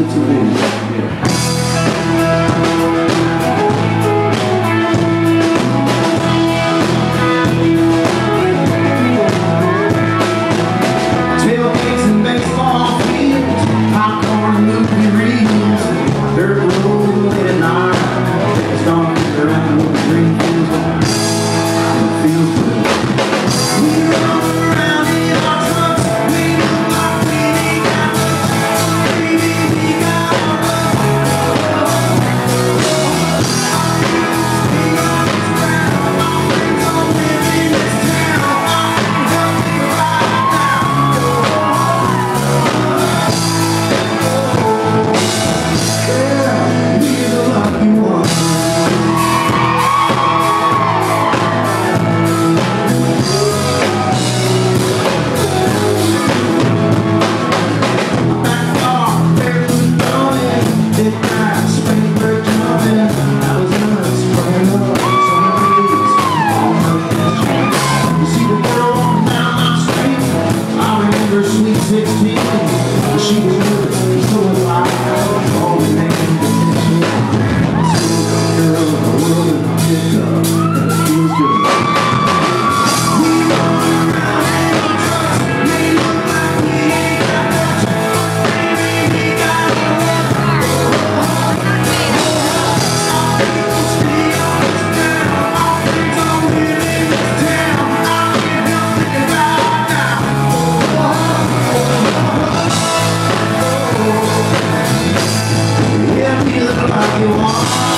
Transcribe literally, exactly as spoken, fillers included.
to be. Yeah. Tailgates and baseball fields, popcorn and movie reels, dirt road late at night, stomping around with the green fields and it feels good. We run around in our trucks, we look like we ain't got much, baby, we got love. Our friends stay on this ground, our friends all live in this town, our friends help me right now. Yeah, we're the lucky ones. You want